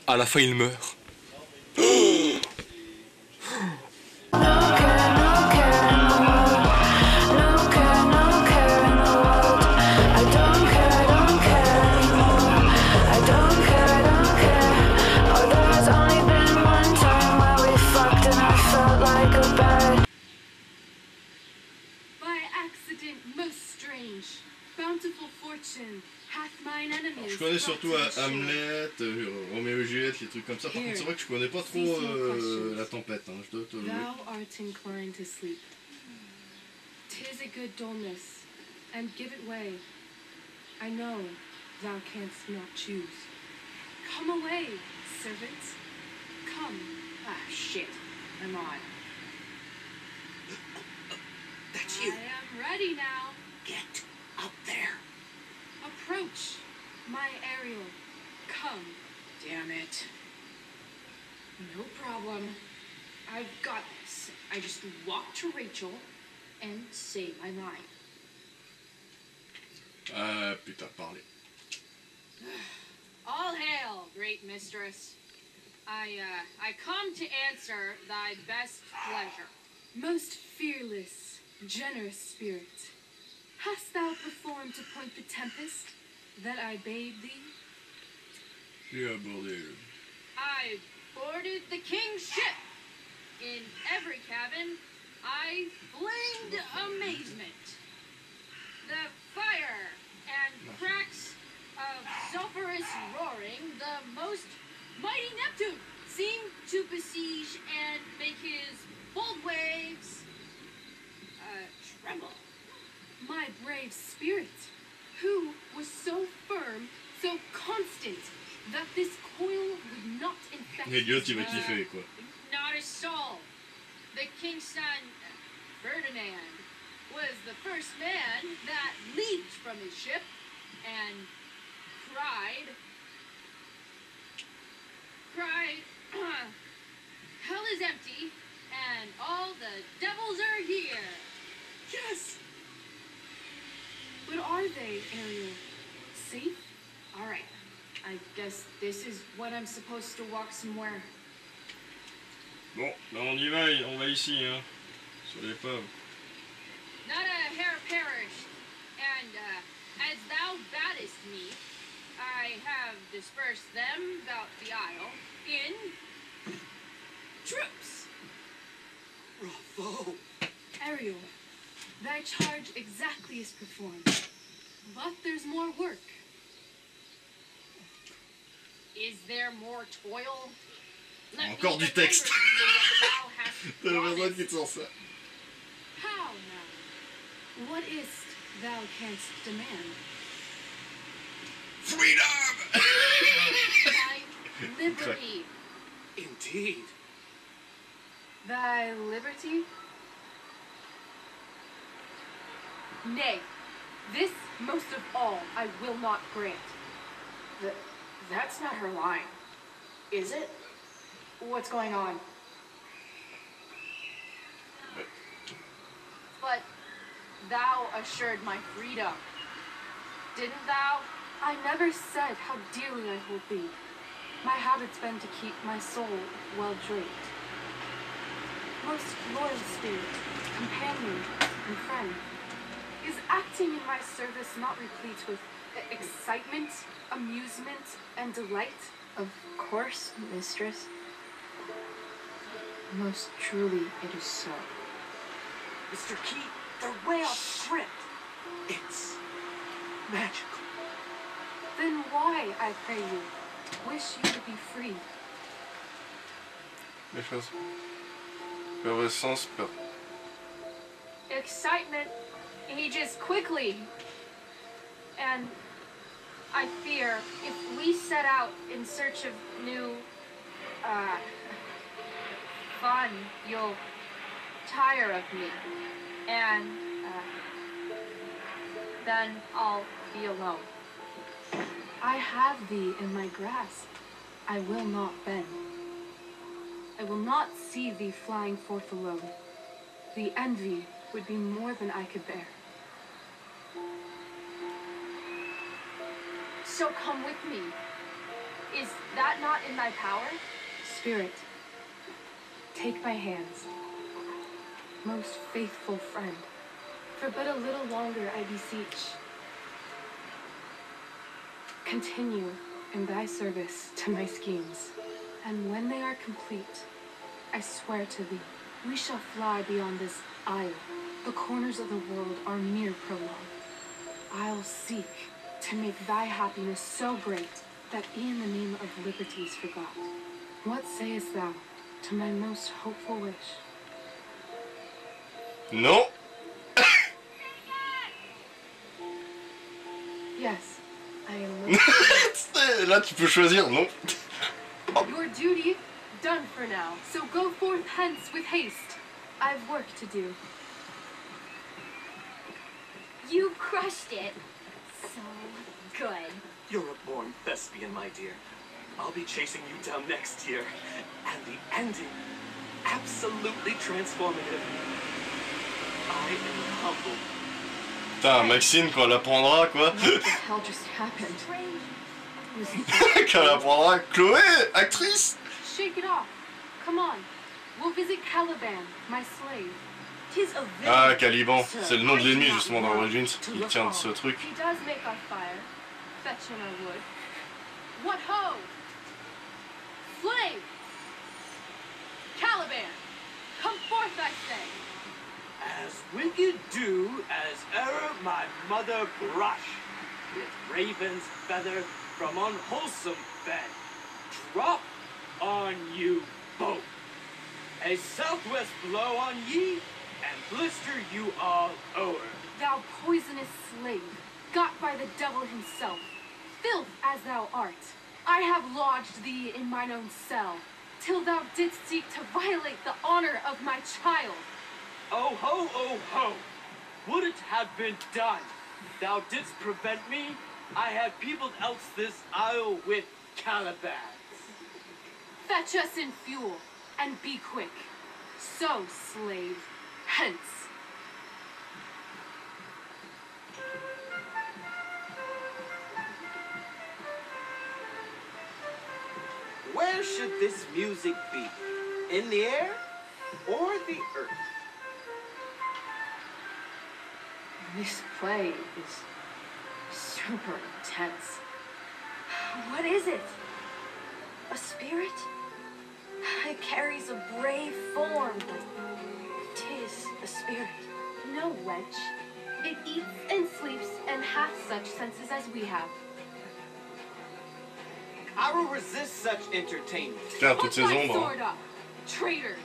À la fin, il meurt. Alors, je connais surtout Hamlet, Roméo et Juliette, les trucs comme ça. Par contre, c'est vrai que je connais pas trop La Tempête. Hein. Je dois t'avouer. Tis a good dullness, and give it way. I know thou canst not choose. Come away, servant. Come. Ah, shit. I'm on. That's you. I am ready now. Get up there. Approach, my Ariel. Come. Damn it. No problem. I've got this. I just walk to Rachel and say my line. Putain, parlez. All hail, great mistress. I come to answer thy best pleasure. Most fearless, generous spirit, hast thou performed to point the tempest that I bade thee? Yeah, bordel. I boarded the king's ship. In every cabin, I flamed amazement. The fire and cracks of sulphurous roaring, the most mighty Neptune seemed to besiege and make his bold waves tremble. My brave spirit, who was so firm, so constant, that this coil would not infect Elliot, il va kiffer, quoi. Not a soul. The king's son, Ferdinand, was the first man that leaped from his ship and cried, hell is empty and all the devils are here. Yes! But are they, Ariel? Safe? All right. I guess this is what I'm supposed to walk somewhere. Bon, ben on y va, on va ici, hein, sur l'épave. Not a hair perished, and as thou baddest me, I have dispersed them about the isle in troops. Bravo! Ariel, thy charge exactly is performed, but there's more work. Is there more toil? Encore du texte. T'as besoin qu'il te sort ça. How now? What is't thou canst demand? Freedom! Thy liberty. Indeed. Thy liberty? Nay, this most of all I will not grant. That's not her line, is it? What's going on? But thou assured my freedom, didn't thou? I never said how dearly I hold thee. My habit's been to keep my soul well draped. Most loyal spirit, companion, and friend, is acting in my service not replete with excitement, amusement, and delight? Of course, mistress. Most truly it is so. Mr. Key, they're way off script. It's magical. Then why, I pray you, wish you to be free? Les choses. Effervescence, Excitement ages quickly. And I fear if we set out in search of new, fun, you'll tire of me. And, then I'll be alone. I have thee in my grasp. I will not bend. I will not see thee flying forth alone. The envy would be more than I could bear. So come with me. Is that not in thy power? Spirit, take my hands. Most faithful friend, for but a little longer I beseech. Continue in thy service to my schemes, and when they are complete, I swear to thee, we shall fly beyond this isle. The corners of the world are mere prologue. I'll seek to make thy happiness so great that e'en the name of liberty is forgot. What sayest thou to my most hopeful wish? Non. Yes, I am listening. Là, tu peux choisir, non. Your duty done for now, so go forth hence with haste. I've work to do. You crushed it. So good. You're a born thespian, my dear. I'll be chasing you down next year. And the ending, absolutely transformative. I am humbled. Putain, Maxine, quand elle apprendra, quoi. What the hell just happened? Quand elle apprendra, Chloé, actrice. Shake it off. Come on. We'll visit Caliban, my slave. Tis a Ah, villain. Caliban, c'est le nom de l'ennemi justement dans Origins. Il tient de ce truc. He does make our fire. Fetch him our wood. What ho! Slave! Caliban! Come forth, I say! As wicked do as e'er my mother brush, with raven's feather from unwholesome bed, drop on you both. A southwest blow on ye, and blister you all o'er. Thou poisonous slave, got by the devil himself, filth as thou art, I have lodged thee in mine own cell, till thou didst seek to violate the honor of my child. Oh ho, would it had been done. Thou didst prevent me, I had peopled else this isle with Calibans. Fetch us in fuel, and be quick. So, slave, hence. Where should this music be? In the air or the earth? This play is super intense. What is it? A spirit? It carries a brave form, but 'tis a spirit. No, wench. It eats and sleeps and hath such senses as we have. I will resist such entertainment. Tiens, toutes Put ces thy ombres. sword up, traitor!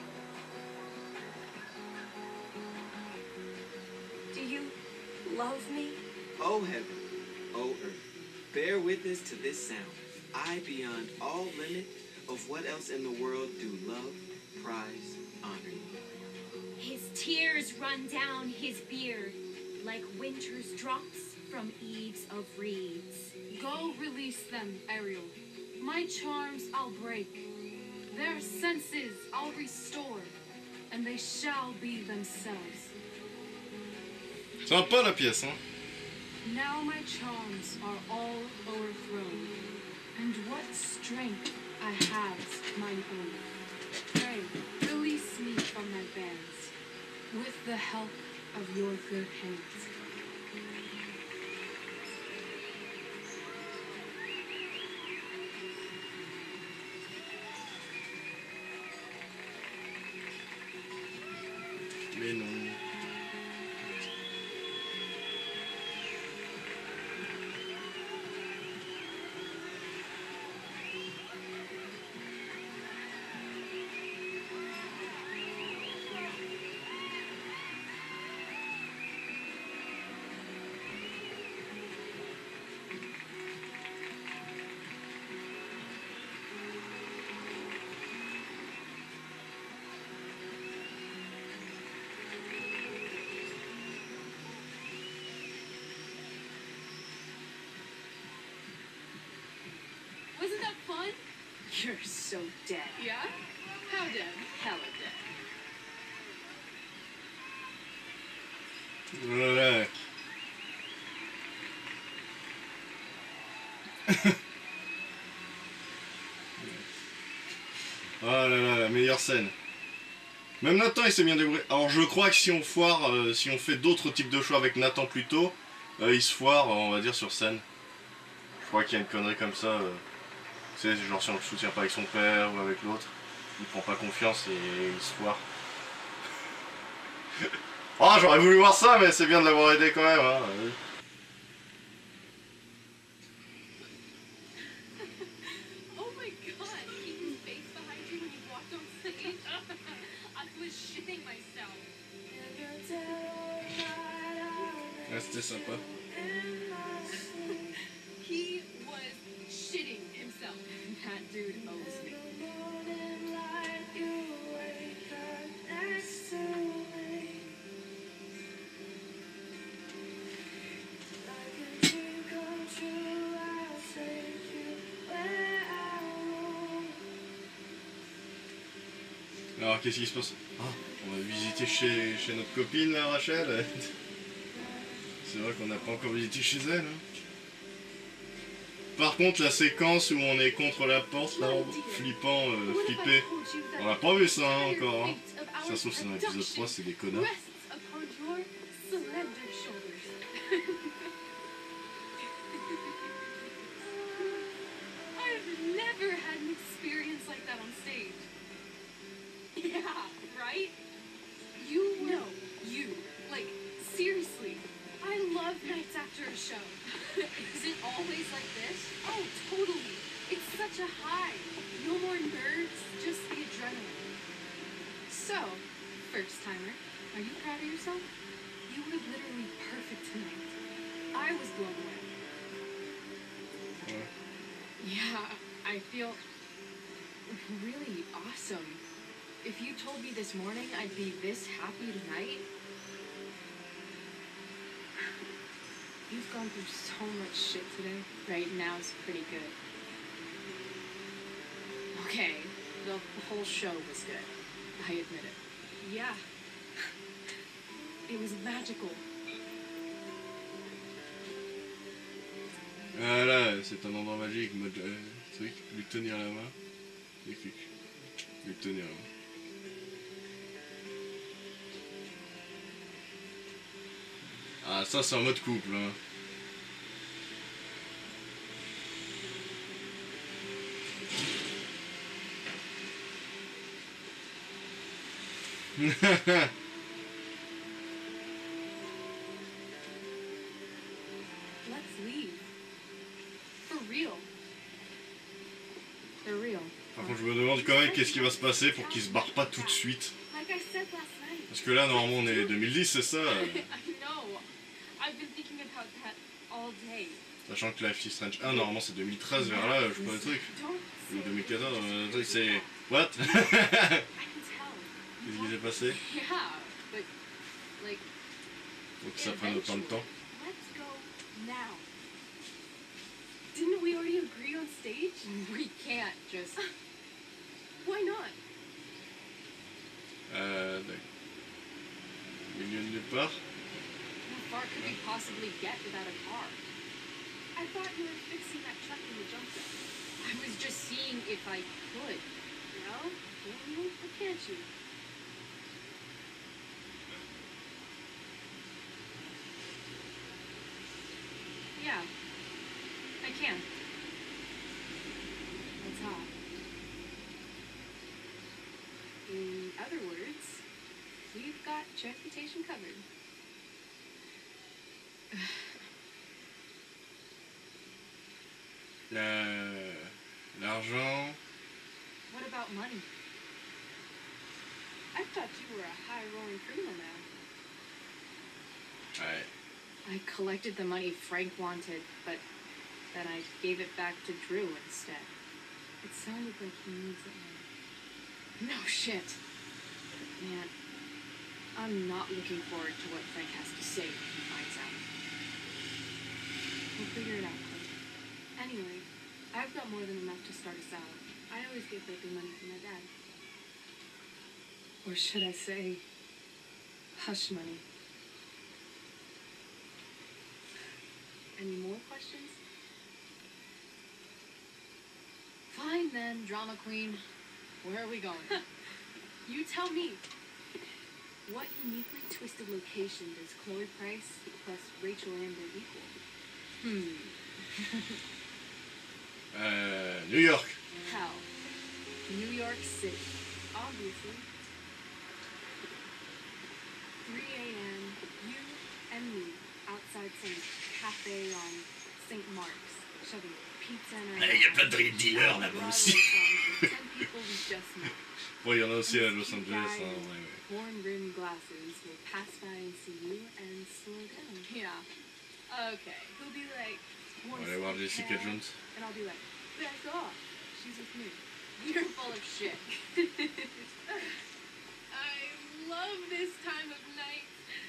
Do you love me? O heaven, O earth, bear witness to this sound. I, beyond all limit of what else in the world do love, prize, honor you. His tears run down his beard like winter's drops from eaves of reeds. Go release them, Ariel. My charms I'll break. Their senses I'll restore, and they shall be themselves. Sympa la pièce, hein. Now my charms are all overthrown, and what strength I have mine own. Pray, release me from my bands, with the help of your good hands. Mais non. Wasn't that fun? You're so dead. Yeah? How dead? Hella dead. Voilà. Oh là là, la meilleure scène. Même Nathan il s'est bien débrouillé. Alors je crois que si on foire, si on fait d'autres types de choix avec Nathan plus tôt, il se foire, on va dire, sur scène. Je crois qu'il y a une connerie comme ça. Tu sais, genre si on le soutient pas avec son père ou avec l'autre, il prend pas confiance et il se foire. Oh, j'aurais voulu voir ça, mais c'est bien de l'avoir aidé quand même. Hein. Oh my god, keeping space behind you when you walked on stage. I was shitting myself. Ah, c'était sympa. He was shitting himself. That dude owes me. Alors qu'est-ce qui se passe? Ah, on va visiter chez notre copine là, Rachel. C'est vrai qu'on n'a pas encore visité chez elle. Hein. Par contre, la séquence où on est contre la porte, là, flippant, flippé, on n'a pas vu ça hein, encore. Hein. Si ça se trouve, c'est dans l'épisode 3, c'est des connards. I've never had an experience like that on stage. Yeah, right? You know, you. Like, seriously. I love nights after a show. Is it always like this? Oh, totally. It's such a high. No more nerves, just the adrenaline. So, first timer, are you proud of yourself? You were literally perfect tonight. I was blown away. Yeah, I feel really awesome. If you told me this morning I'd be this happy tonight. You've gone through so much shit today. Right now is pretty good. Okay, the whole show was good. I admit it. Yeah. It was magical. Voilà, c'est un endroit magique, mode truc, lui tenir la main. Et clic. Lui tenir la main. Ah, ça c'est en mode couple. Hein. Let's leave. For real. For real. Par contre, je me demande quand même qu'est-ce qui va se passer pour qu'il se barre pas tout de suite. Like I said last night. Parce que là, normalement, on est 2010, c'est ça. I know. I've been thinking about that all day. Sachant que Life is Strange 1, normalement, c'est 2013 vers là, je sais pas le truc. Ou 2014, le truc c'est... What? Qu'est-ce qui s'est passé? Yeah, but like. Faut que ça prenne autant de temps. Let's go now. Didn't we already agree on stage? We can't just. Why not? D'accord. Milieu de nulle part. How far could we possibly get without a car? I thought you were fixing that truck in the jump zone. I was just seeing if I could. Well, why can't you? Yeah, I can. That's hot. In other words, we've got transportation covered. L'argent. What about money? I thought you were a high-rolling criminal now. Ouais. I collected the money Frank wanted, but then I gave it back to Drew instead. It sounded like he needs it now. No shit. Man, I'm not looking forward to what Frank has to say when he finds out. We'll figure it out, Clay. Anyway, I've got more than enough to start us out. I always get baby money from my dad. Or should I say, hush money. Any more questions? Fine then, drama queen. Where are we going? You tell me. What uniquely twisted location does Chloe Price plus Rachel Amber equal? New York. Hell. New York City. Obviously. 3 a.m. You and me outside some cafe on St. Mark's, shoving pizza in our Il y a plein de drug dealers là-bas aussi. 10 people we just met. Bon, il y en a aussi à Los Angeles. Hein, ouais. Horn-rimmed glasses will pass by and see you and slow down. Yeah. Okay. He'll be like, On va aller voir Jessica Jones. and I'll be like, back off. She's with me. You're full of shit. I love this time of night.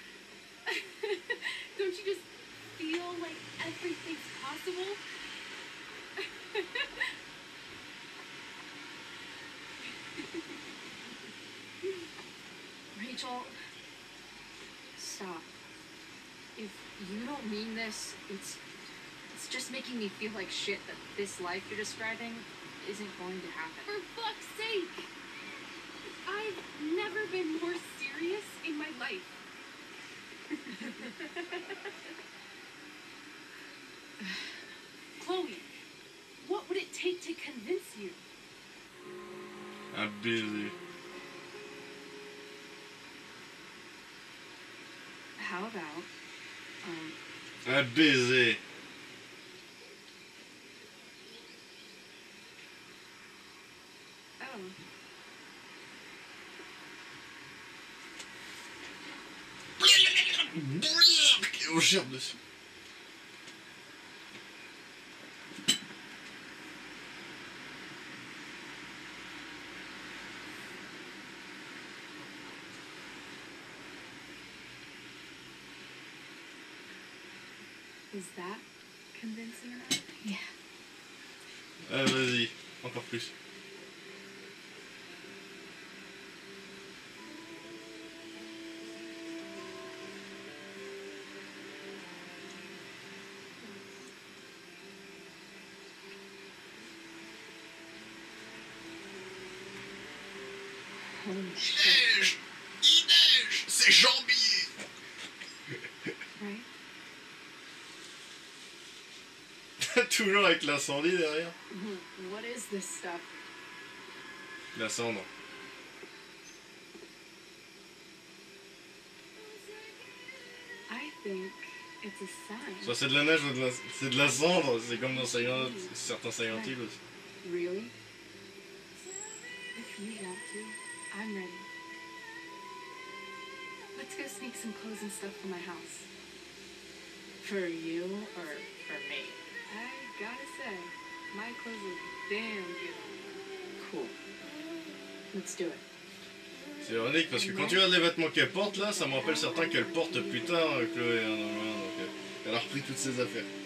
Don't you just feel like everything's possible? Rachel, stop. If you don't mean this, it's just making me feel like shit that this life you're describing isn't going to happen. For fuck's sake! I've never been more serious in my life. Chloe, what would it take to convince you? Un baiser. How about, Un baiser. oh, On gerbe dessus. Is that convincing enough? yeah. Vas-y, encore plus. Holy Il shit, neige! Il neige! C'est Jambier! right? Toujours avec l'incendie derrière. What is this stuff? La cendre. I think it's a sign. Soit c'est de la neige ou c'est de la cendre, c'est comme dans certains Silent Hill aussi. Really? If you want to, I'm ready. Let's go sneak some clothes and stuff from my house. For you or for me? I gotta say, my clothes look damn good on you. Cool. Let's do it. C'est ironique parce que quand tu regardes les vêtements qu'elle porte là, ça me rappelle certains qu'elle porte plus tard, Chloé. Hein, donc, elle a repris toutes ses affaires.